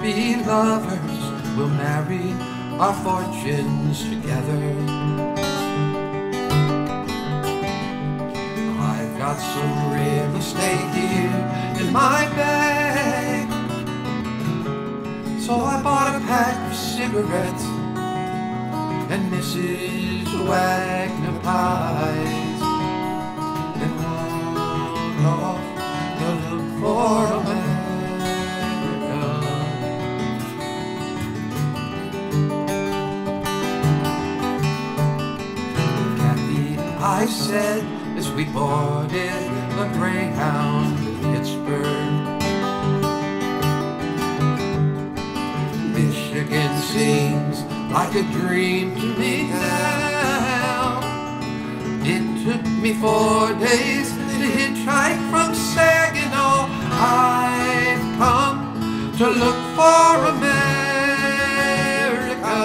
be lovers, we'll marry our fortunes together. I've got some real estate here in my bag, so I bought a pack of cigarettes and Mrs. Wagner pies, and walked off to look for America. Kathy, I said as we boarded the Greyhound in Pittsburgh, Michigan seems like a dream to me now. It took me 4 days to hitchhike from Saginaw. I've come to look for America.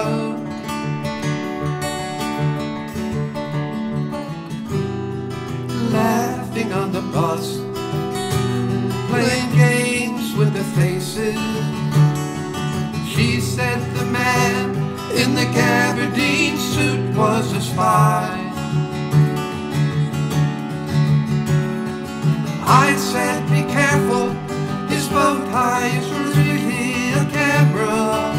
Laughing on the bus, playing games with the faces. She said the man in the gabardine suit was a spy. I said, be careful, his bow tie is really a camera.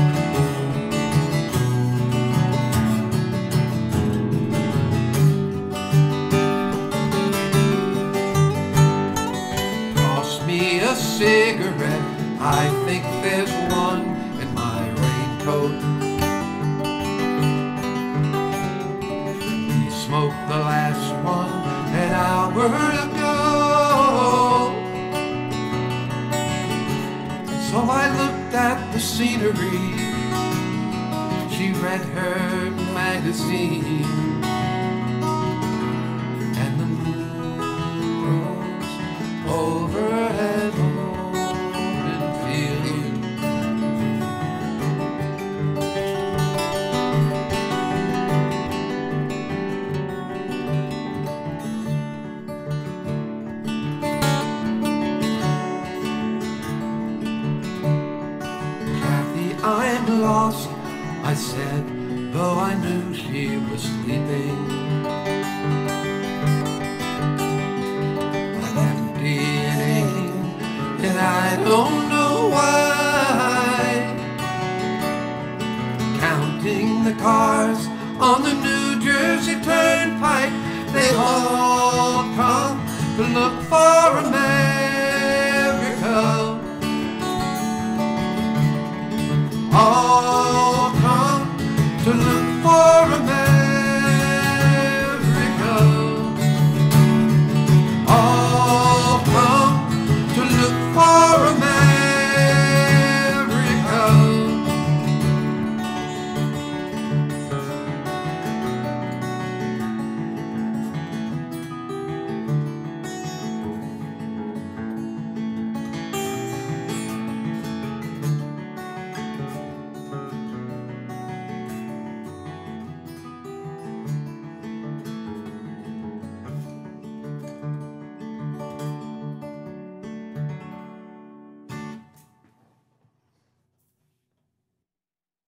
Toss me a cigarette, I think there's one in my raincoat. We smoked the last one an hour ago. So I looked at the scenery. She read her magazine, and the moon rose overhead open field. I'm lost, I said, though I knew she was sleeping. I'm empty and aching, and I don't know why. Counting the cars on the New Jersey Turnpike, they all come to look for America. Oh.